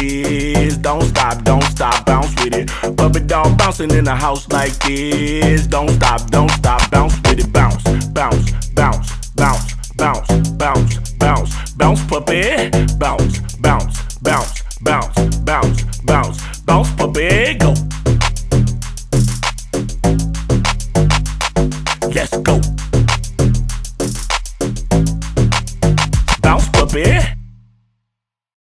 this. Don't stop, bounce with it. Puppet dog bouncing in the house like this. Don't stop, bounce with it. Bounce, bounce, bounce, bounce, bounce, bounce, bounce, bounce, puppet. Bounce, bounce, bounce, bounce, bounce, bounce, bounce, puppet. Go. Let's go.